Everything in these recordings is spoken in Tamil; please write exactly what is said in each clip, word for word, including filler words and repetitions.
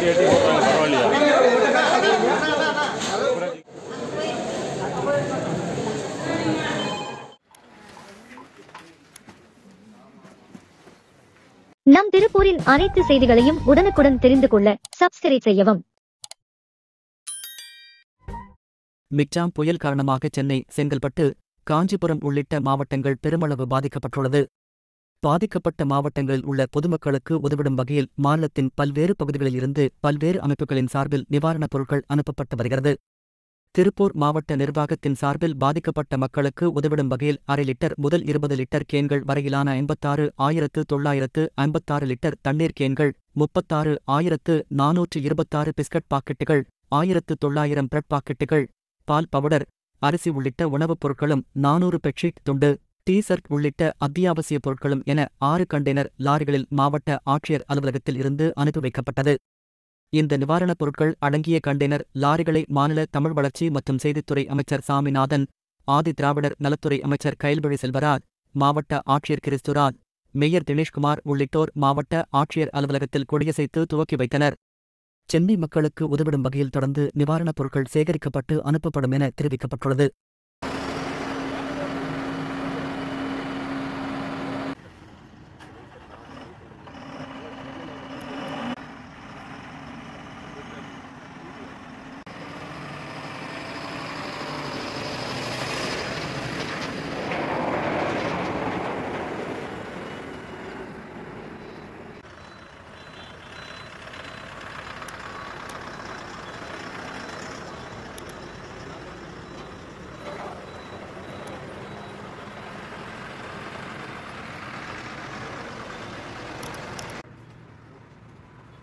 நம் திருப்பூரின் அனைத்து செய்திகளையும் உடனுக்குடன் தெரிந்து கொள்ள சப்ஸ்கிரைப் செய்யவும். மிக்ஜாம் புயல் காரணமாக சென்னை, செங்கல்பட்டு, காஞ்சிபுரம் உள்ளிட்ட மாவட்டங்கள் பெருமளவு பாதிக்கப்பட்டுள்ளது. பாதிக்கப்பட்ட மாவட்டங்களில் உள்ள பொதுமக்களுக்கு உதவிடும் வகையில் மாநிலத்தின் பல்வேறு பகுதிகளில் இருந்து பல்வேறு அமைப்புகளின் சார்பில் நிவாரணப் பொருட்கள் அனுப்பப்பட்டு வருகிறது. திருப்பூர் மாவட்ட நிர்வாகத்தின் சார்பில் பாதிக்கப்பட்ட மக்களுக்கு உதவிடும் வகையில் அரை லிட்டர் முதல் இருபது லிட்டர் கேன்கள் வரையிலான ஐம்பத்தாறு ஆயிரத்து தொள்ளாயிரத்து ஐம்பத்தாறு லிட்டர் தண்ணீர் கேன்கள், முப்பத்தாறு ஆயிரத்து நானூற்று இருபத்தாறு பிஸ்கட் பாக்கெட்டுகள், ஆயிரத்து தொள்ளாயிரம் பிரெட் பாக்கெட்டுகள், பால் பவுடர், அரிசி உள்ளிட்ட உணவுப் பொருட்களும், நானூறு பெட்ஷீட் துண்டு, டீ ஷர்ட் உள்ளிட்ட அத்தியாவசிய பொருட்களும் என ஆறு கண்டெய்னர் லாரிகளில் மாவட்ட ஆட்சியர் அலுவலகத்தில் இருந்து அனுப்பி வைக்கப்பட்டது. இந்த நிவாரணப் பொருட்கள் அடங்கிய கண்டெய்னர் லாரிகளை மாநில தமிழ் வளர்ச்சி மற்றும் செய்தித்துறை அமைச்சர் சாமிநாதன், ஆதி திராவிடர் நலத்துறை அமைச்சர் கயல்விழி செல்வராஜ், மாவட்ட ஆட்சியர் கிறிஸ்துராஜ், மேயர் தினேஷ்குமார் உள்ளிட்டோர் மாவட்ட ஆட்சியர் அலுவலகத்தில் கொடியசைத்து துவக்கி வைத்தனர். சென்னை மக்களுக்கு உதவிடும் வகையில் தொடர்ந்து நிவாரணப் பொருட்கள் சேகரிக்கப்பட்டு அனுப்பப்படும் என தெரிவிக்கப்பட்டுள்ளது.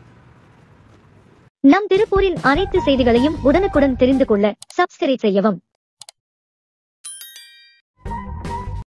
நம் திருப்பூரின் அனைத்து செய்திகளையும் உடனுக்குடன் தெரிந்து கொள்ள சப்ஸ்கிரைப் செய்யவும்.